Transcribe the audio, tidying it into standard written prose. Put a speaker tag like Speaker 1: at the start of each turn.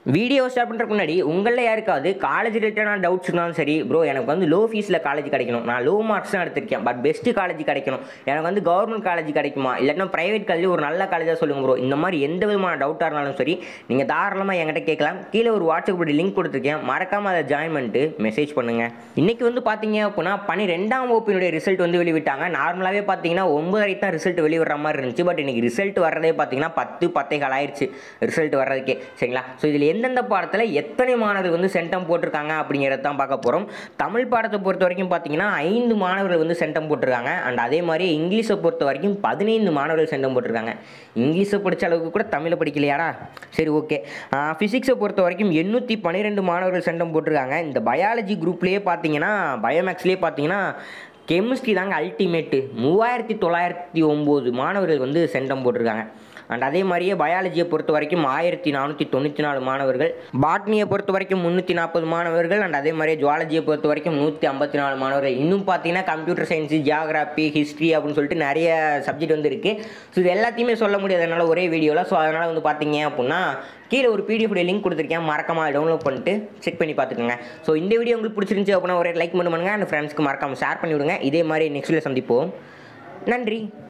Speaker 1: Video start பண்ணுறதுக்கு முன்னாடி உங்களில் யாருக்காவது காலேஜ் ரிலேட்டடான டவுட்ஸ் இருந்தாலும் சரி, ப்ரோ எனக்கு வந்து லோ ஃபீஸில் காலேஜ் கிடைக்கணும், நான் லோ மார்க்ஸ் தான் எடுத்திருக்கேன், பட் பெஸ்ட்டு காலேஜ் கிடைக்கணும், எனக்கு வந்து கவர்மெண்ட் காலேஜ் கிடைக்குமா, இல்லைன்னா ப்ரைவேட் காலேஜ் ஒரு நல்ல காலேஜாக சொல்லுங்கள் ப்ரோ. இந்த மாதிரி எந்த விதமான டவுட்டாக இருந்தாலும் சரி, நீங்கள் தாராளமாக என்கிட்ட கேட்கலாம். கீழே ஒரு வாட்ஸ்அப் லிங்க் கொடுத்துருக்கேன், மறக்காமல் அதை ஜாயின் பண்ணிட்டு மெசேஜ் பண்ணுங்கள். இன்றைக்கி வந்து பார்த்தீங்க அப்படின்னா 12ஆம் வகுப்பினுடைய ரிசல்ட் வந்து வெளிவிட்டாங்க. நார்மலாகவே பார்த்தீங்கன்னா 9 தான் ரிசல்ட் வெளிவர மாதிரி இருந்துச்சு. பட் இன்றைக்கி ரிசல்ட் வர்றதே பார்த்தீங்கன்னா 10 ஆயிடுச்சு ரிசல்ட் வர்றதுக்கே. சரிங்களா? ஸோ இதில் எந்தெந்த பாடத்தில் எத்தனை மாணவர்கள் வந்து சென்டம் போட்டிருக்காங்க அப்படிங்கிறத தான் பார்க்க போகிறோம். தமிழ் பாடத்தை பொறுத்த வரைக்கும் பார்த்தீங்கன்னா 5 மாணவர்கள் வந்து சென்டம் போட்டிருக்காங்க. அண்ட் அதே மாதிரி இங்கிலீஷை பொறுத்த வரைக்கும் 15 மாணவர்கள் சென்டம் போட்டிருக்காங்க. இங்கிலீஷை படித்த அளவுக்கு கூட தமிழை படிக்கலையாடா? சரி, ஓகே. ஃபிசிக்ஸை பொறுத்த வரைக்கும் 812 மாணவர்கள் சென்டம் போட்டிருக்காங்க. இந்த பயாலஜி குரூப்லேயே பார்த்தீங்கன்னா, பயோமேக்ஸ்லேயே பார்த்தீங்கன்னா கெமிஸ்ட்ரி தாங்க அல்டிமேட்டு. 3909 மாணவர்கள் வந்து சென்டம் போட்டிருக்காங்க. அண்ட் அதே மாதிரியே பயாலஜியை பொறுத்த வரைக்கும் 1494 மாணவர்கள், பாட்னியை பொறுத்த வரைக்கும் 340 மாணவர்கள், அண்ட் அதே மாதிரியே ஜுவாலஜியை பொறுத்த வரைக்கும் 154 மாணவர்கள். இன்னும் பார்த்தீங்கன்னா கம்ப்யூட்டர் சயின்ஸு, ஜியாகிராஃபி, ஹிஸ்ட்ரி அப்படின்னு சொல்லிட்டு நிறைய சப்ஜெக்ட் வந்து இருக்குது. ஸோ இது எல்லாத்தையுமே சொல்ல முடியாதனால ஒரே வீடியோவில். ஸோ அதனால் வந்து பார்த்தீங்க அப்படின்னா கீழே ஒரு பிடிஎஃப் லிங்க் கொடுத்துருக்கேன், மறக்காமல் டவுன்லோட் பண்ணிட்டு செக் பண்ணி பார்த்துக்கோங்க. ஸோ இந்த வீடியோ உங்களுக்கு பிடிச்சிருந்துச்சி அப்படின்னா ஒரே லைக் பண்ணுங்க, அண்ட் ஃப்ரெண்ட்ஸ்க்கு மறக்காமல் ஷேர் பண்ணி விடுங்க. இதே மாதிரி நெக்ஸ்ட் வீடியோ சந்திப்போம். நன்றி.